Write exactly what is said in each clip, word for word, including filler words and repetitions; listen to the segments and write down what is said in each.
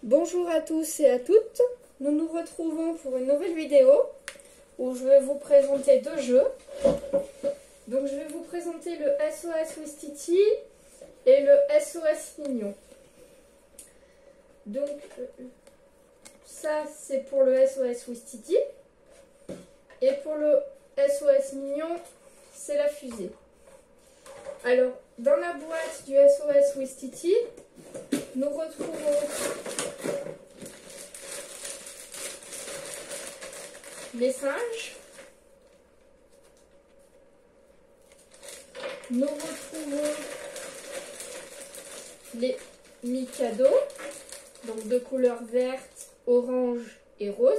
Bonjour à tous et à toutes, nous nous retrouvons pour une nouvelle vidéo où je vais vous présenter deux jeux. Donc je vais vous présenter le S O S Ouistiti et le S O S Mignon. Donc ça c'est pour le S O S Ouistiti et pour le S O S Mignon c'est la fusée. Alors dans la boîte du S O S Ouistiti nous retrouvons les singes, nous retrouvons les Mikado, donc de couleur verte, orange et rose,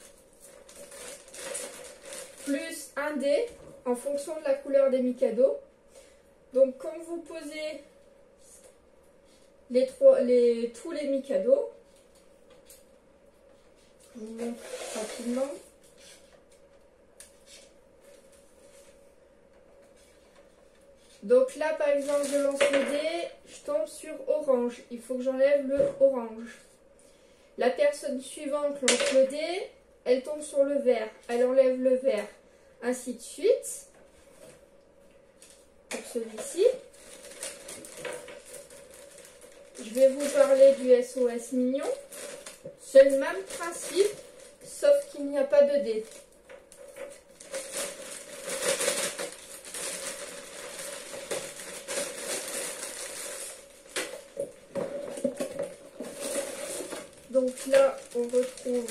plus un dé en fonction de la couleur des Mikado. Donc quand vous posez les trois, les, tous les Mikado, je vous montre rapidement. Donc là par exemple je lance le dé, je tombe sur orange, il faut que j'enlève le orange. La personne suivante lance le dé, elle tombe sur le vert, elle enlève le vert, ainsi de suite. Pour celui-ci. Je vais vous parler du S O S Mignon. C'est le même principe, sauf qu'il n'y a pas de dé. Donc là, on retrouve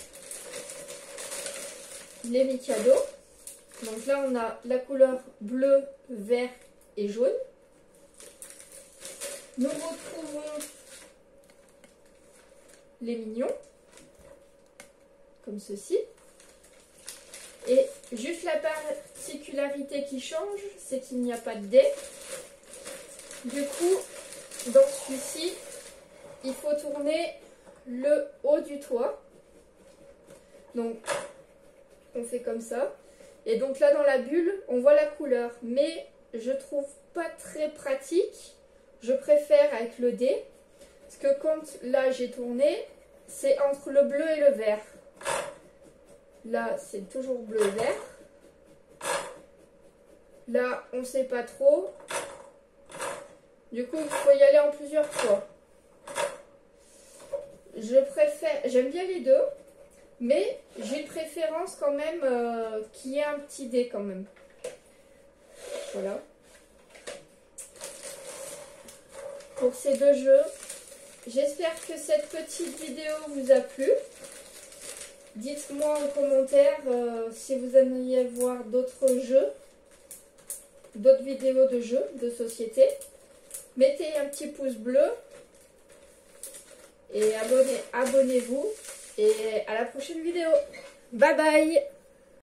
les Mikado. Donc là, on a la couleur bleu, vert et jaune. Nous retrouvons les mignons, comme ceci. Et juste la particularité qui change, c'est qu'il n'y a pas de dé. Du coup, dans celui-ci, il faut tourner le haut du toit. Donc, on fait comme ça. Et donc là, dans la bulle, on voit la couleur. Mais je trouve pas très pratique. Je préfère avec le dé. Parce que quand là, j'ai tourné, c'est entre le bleu et le vert. Là, c'est toujours bleu-vert. Là, on ne sait pas trop. Du coup, il faut y aller en plusieurs fois. Je préfère, j'aime bien les deux, mais j'ai une préférence quand même euh, qu'il y ait un petit dé quand même. Voilà. Pour ces deux jeux, j'espère que cette petite vidéo vous a plu. Dites-moi en commentaire euh, si vous aimeriez voir d'autres jeux, d'autres vidéos de jeux de société. Mettez un petit pouce bleu. Et abonnez, abonnez-vous. Et à la prochaine vidéo. Bye bye.